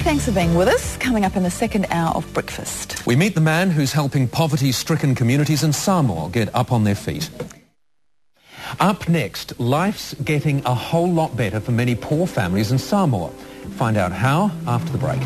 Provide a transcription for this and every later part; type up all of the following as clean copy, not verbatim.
Thanks for being with us. Coming up in the second hour of Breakfast. We meet the man who's helping poverty-stricken communities in Samoa get up on their feet. Up next, life's getting a whole lot better for many poor families in Samoa. Find out how after the break.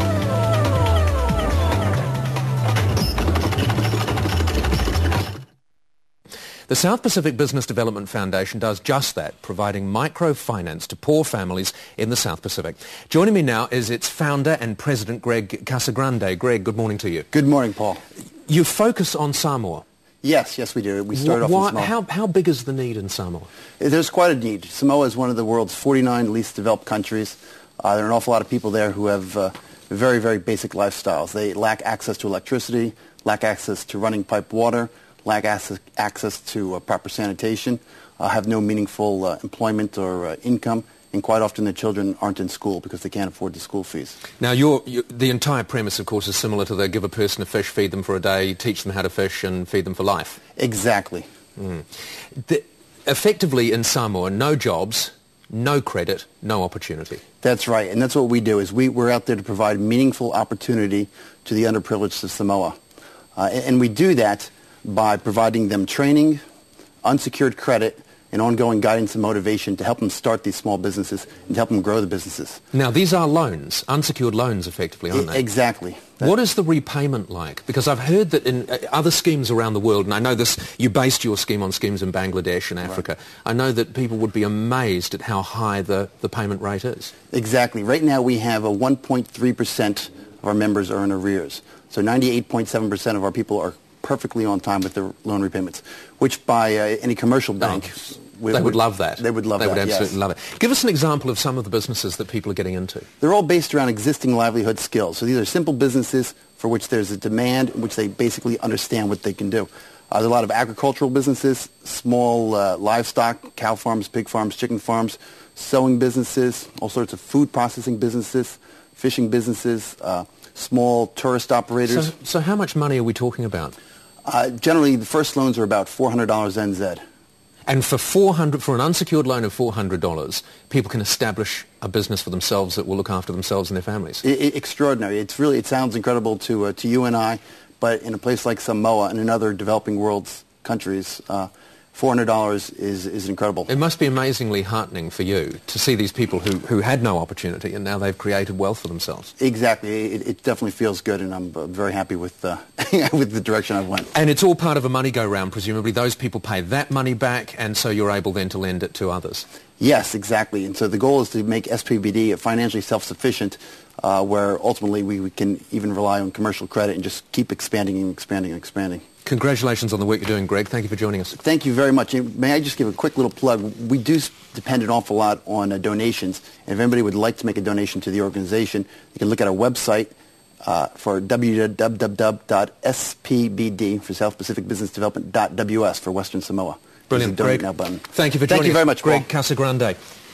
The South Pacific Business Development Foundation does just that, providing microfinance to poor families in the South Pacific. Joining me now is its founder and president, Greg Casagrande. Greg, good morning to you. Good morning, Paul. You focus on Samoa. Yes, we do. We started off in Samoa. How big is the need in Samoa? There's quite a need. Samoa is one of the world's 49 least developed countries. There are an awful lot of people there who have very, very basic lifestyles. They lack access to electricity, lack access to running pipe water, lack access to proper sanitation, have no meaningful employment or income, and quite often their children aren't in school because they can't afford the school fees. Now, the entire premise, of course, is similar to the give a person a fish, feed them for a day, teach them how to fish, and feed them for life. Exactly. Effectively, in Samoa, no jobs, no credit, no opportunity. That's right, and that's what we do, is we're out there to provide meaningful opportunity to the underprivileged of Samoa. And we do that by providing them training, unsecured credit, and ongoing guidance and motivation to help them start these small businesses and to help them grow the businesses. Now, these are loans, unsecured loans, effectively, aren't they? Exactly. What is the repayment like? Because I've heard that in other schemes around the world, and I know this, you based your scheme on schemes in Bangladesh and Africa, right. I know that people would be amazed at how high the payment rate is. Exactly. Right now we have a 1.3% of our members are in arrears. So 98.7% of our people are perfectly on time with their loan repayments, which by any commercial bank... They would love that. They would love that, They would absolutely yes. love it. Give us an example of some of the businesses that people are getting into. They're all based around existing livelihood skills. So these are simple businesses for which there's a demand, in which they basically understand what they can do. There are a lot of agricultural businesses, small livestock, cow farms, pig farms, chicken farms, sewing businesses, all sorts of food processing businesses, fishing businesses, small tourist operators. So how much money are we talking about? Generally, the first loans are about $400 NZ. And for an unsecured loan of $400, people can establish a business for themselves that will look after themselves and their families. Extraordinary. It sounds incredible to you and I, but in a place like Samoa and in other developing world's countries, $400 is incredible. It must be amazingly heartening for you to see these people who had no opportunity and now they've created wealth for themselves. Exactly. It definitely feels good, and I'm very happy with with the direction I've went. And it's all part of a money go-round, presumably. Those people pay that money back, and so you're able then to lend it to others. Yes, exactly. And so the goal is to make SPBD financially self-sufficient, where ultimately we can even rely on commercial credit and just keep expanding and expanding and expanding. Congratulations on the work you're doing, Greg. Thank you for joining us. Thank you very much. May I just give a quick little plug? We do depend an awful lot on donations. And if anybody would like to make a donation to the organization, you can look at our website for www.spbd for South Pacific Business Development .ws for Western Samoa. Brilliant, Greg. Now button. Thank you for joining us. Thank you very much, Greg Paul. Casagrande.